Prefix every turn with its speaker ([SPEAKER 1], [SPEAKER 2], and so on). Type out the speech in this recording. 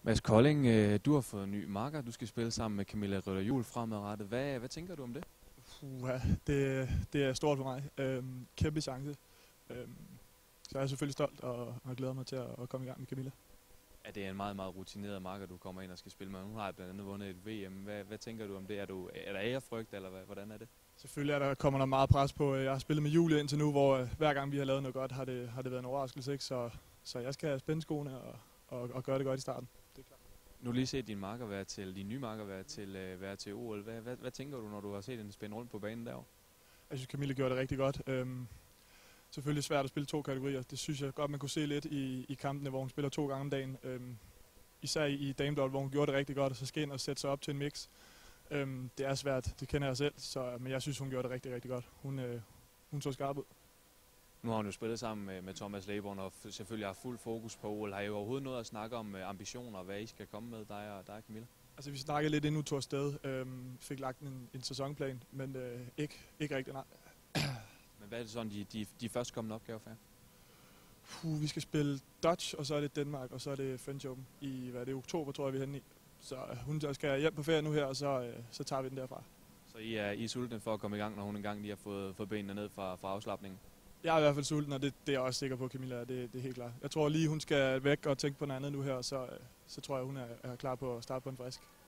[SPEAKER 1] Mads Kolding, du har fået en ny makker. Du skal spille sammen med Camilla Rytter-Juhl fremadrettet. Hvad tænker du om det?
[SPEAKER 2] Det er stort for mig. Kæmpe chance. Så jeg er selvfølgelig stolt og glæder mig til at komme i gang med Camilla.
[SPEAKER 1] Ja, det er en meget, meget rutineret makker, du kommer ind og skal spille med. Hun har blandt andet vundet et VM. Hvad tænker du om det? Er der ærefrygt, eller hvordan er det?
[SPEAKER 2] Selvfølgelig kommer der meget pres på. Jeg har spillet med Julie indtil nu, hvor hver gang vi har lavet noget godt, har det været en overraskelse. Ikke? Så jeg skal spænde skoene og gøre det godt i starten. Det er klart.
[SPEAKER 1] Nu har lige set din nye makker være til OL. Hvad tænker du, når du har set hende spænde rundt på banen derovre?
[SPEAKER 2] Jeg synes, Camilla gjorde det rigtig godt. Selvfølgelig svært at spille 2 kategorier. Det synes jeg godt, man kunne se lidt i kampene, hvor hun spiller 2 gange om dagen. Især i damedouble, hvor hun gjorde det rigtig godt, og så skal ind og sætte sig op til en mix. Det er svært, det kender jeg selv, men jeg synes, hun gjorde det rigtig, rigtig godt. Hun så skarp ud.
[SPEAKER 1] Nu har hun jo spillet sammen med Thomas Leborn og selvfølgelig har fuld fokus på OL. Har I overhovedet noget at snakke om ambitioner, og hvad I skal komme med, dig og Camilla?
[SPEAKER 2] Altså, vi snakkede lidt inden hun tog afsted. Fik lagt en sæsonplan, men ikke rigtig, nej.
[SPEAKER 1] Men hvad er det sådan, de førstkommende opgaver for jer?
[SPEAKER 2] Vi skal spille Dutch, og så er det Danmark, og så er det French Open i oktober, tror jeg, vi er henne i. Så hun skal hjem på ferie nu her, og så tager vi den derfra.
[SPEAKER 1] Så I er sultne for at komme i gang, når hun engang lige har fået benene ned fra afslapningen?
[SPEAKER 2] Jeg er i hvert fald sulten, og det er jeg også sikker på, Camilla. Det er helt klart. Jeg tror lige, hun skal væk og tænke på noget andet nu her, så tror jeg, hun er klar på at starte på en frisk.